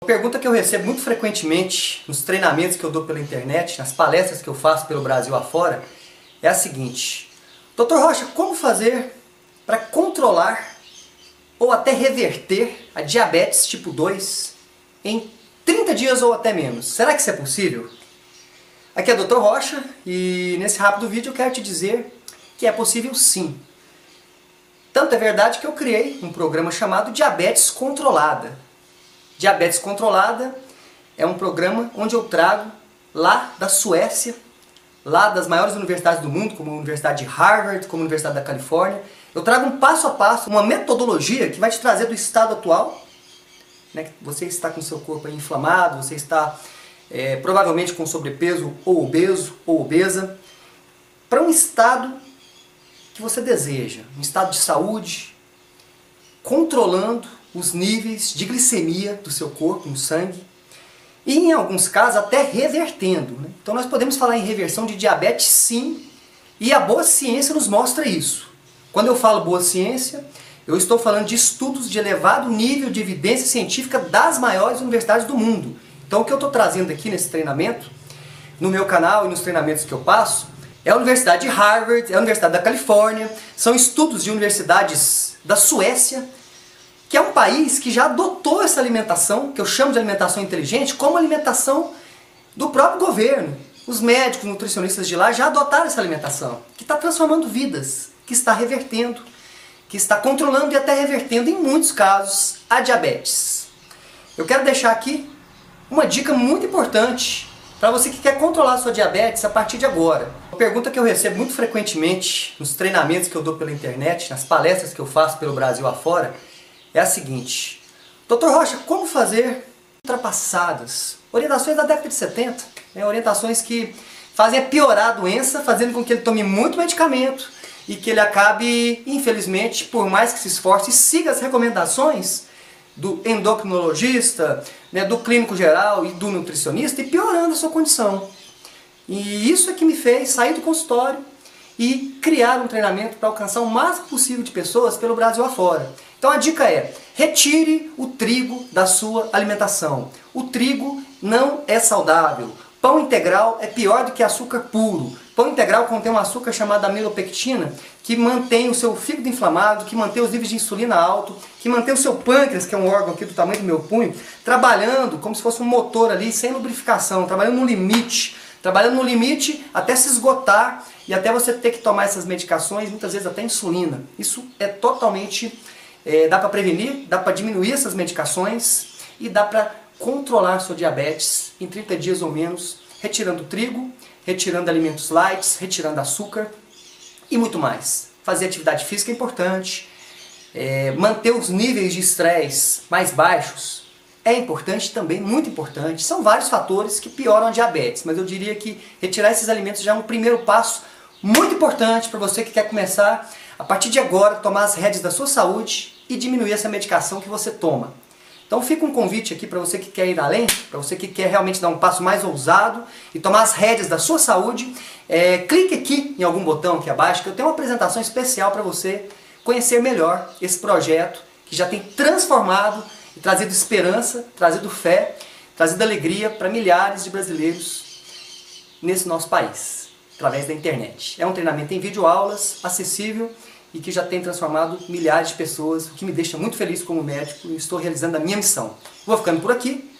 Uma pergunta que eu recebo muito frequentemente nos treinamentos que eu dou pela internet, nas palestras que eu faço pelo Brasil afora, é a seguinte: Dr. Rocha, como fazer para controlar ou até reverter a diabetes tipo 2 em 30 dias ou até menos? Será que isso é possível? Aqui é o Dr. Rocha e nesse rápido vídeo eu quero te dizer que é possível sim. Tanto é verdade que eu criei um programa chamado Diabetes Controlada. Diabetes Controlada é um programa onde eu trago lá da Suécia, lá das maiores universidades do mundo, como a Universidade de Harvard, como a Universidade da Califórnia. Eu trago um passo a passo, uma metodologia que vai te trazer do estado atual, né? Você está com seu corpo aí inflamado, você está provavelmente com sobrepeso ou obeso ou obesa, para um estado que você deseja, um estado de saúde, controlando os níveis de glicemia do seu corpo, no sangue, e em alguns casos até revertendo, né? Então nós podemos falar em reversão de diabetes sim, e a boa ciência nos mostra isso. Quando eu falo boa ciência, eu estou falando de estudos de elevado nível de evidência científica das maiores universidades do mundo. Então o que eu estou trazendo aqui nesse treinamento, no meu canal e nos treinamentos que eu passo, é a Universidade de Harvard, é a Universidade da Califórnia, são estudos de universidades da Suécia, que é um país que já adotou essa alimentação, que eu chamo de alimentação inteligente, como alimentação do próprio governo. Os médicos, nutricionistas de lá já adotaram essa alimentação, que está transformando vidas, que está revertendo, que está controlando e até revertendo, em muitos casos, a diabetes. Eu quero deixar aqui uma dica muito importante para você que quer controlar a sua diabetes a partir de agora. Uma pergunta que eu recebo muito frequentemente nos treinamentos que eu dou pela internet, nas palestras que eu faço pelo Brasil afora, é a seguinte: Dr. Rocha, como fazer ultrapassadas? Orientações da década de 70, né? Orientações que fazem piorar a doença, fazendo com que ele tome muito medicamento e que ele acabe, infelizmente, por mais que se esforce, siga as recomendações do endocrinologista, né, do clínico geral e do nutricionista, e piorando a sua condição. E isso é que me fez sair do consultório e criar um treinamento para alcançar o máximo possível de pessoas pelo Brasil afora. Então a dica é: retire o trigo da sua alimentação. O trigo não é saudável. Pão integral é pior do que açúcar puro. Pão integral contém um açúcar chamado amilopectina, que mantém o seu fígado inflamado, que mantém os níveis de insulina alto, que mantém o seu pâncreas, que é um órgão aqui do tamanho do meu punho, trabalhando como se fosse um motor ali, sem lubrificação, trabalhando no limite até se esgotar e até você ter que tomar essas medicações, muitas vezes até insulina. Isso é totalmente, dá para prevenir, dá para diminuir essas medicações e dá para controlar a sua diabetes em 30 dias ou menos, retirando o trigo, retirando alimentos light, retirando açúcar e muito mais. Fazer atividade física é importante, manter os níveis de estresse mais baixos é importante também, muito importante. São vários fatores que pioram a diabetes, mas eu diria que retirar esses alimentos já é um primeiro passo muito importante para você que quer começar, a partir de agora, tomar as rédeas da sua saúde e diminuir essa medicação que você toma. Então fica um convite aqui para você que quer ir além, para você que quer realmente dar um passo mais ousado e tomar as rédeas da sua saúde. Clique aqui em algum botão aqui abaixo que eu tenho uma apresentação especial para você conhecer melhor esse projeto que já tem transformado e trazido esperança, trazido fé, trazido alegria para milhares de brasileiros nesse nosso país, através da internet. É um treinamento em videoaulas, acessível, e que já tem transformado milhares de pessoas, o que me deixa muito feliz como médico, e estou realizando a minha missão. Vou ficando por aqui.